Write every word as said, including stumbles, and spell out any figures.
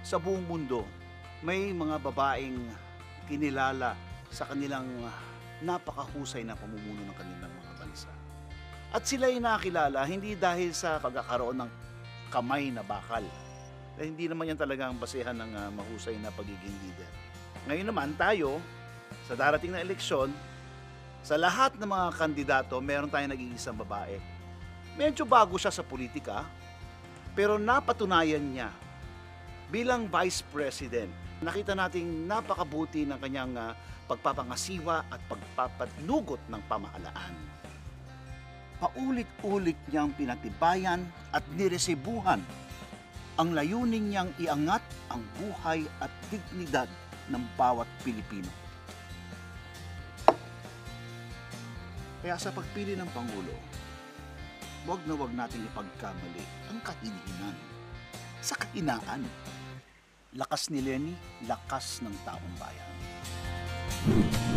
sa buong mundo, may mga babaeng kinilala sa kanilang napakahusay na pamumuno ng kanilang mga bansa. At sila ay nakilala hindi dahil sa pagkakaroon ng kamay na bakal. Eh, hindi naman yan talaga ang basehan ng uh, mahusay na pagiging leader. Ngayon naman tayo, sa darating na eleksyon, sa lahat ng mga kandidato, meron tayong nag-iisang babae. Medyo bago siya sa politika, pero napatunayan niya bilang Vice President. Nakita nating napakabuti ng kanyang uh, pagpapangasiwa at pagpapanugot ng pamahalaan. Paulit-ulit niyang pinatibayan at niresibuhan ang layunin niyang iangat ang buhay at dignidad ng bawat Pilipino. Kaya sa pagpili ng Pangulo, wag na wag natin ipagkamali ang kahinhinan sa kahinaan. Lakas ni Leni, lakas ng taong bayan.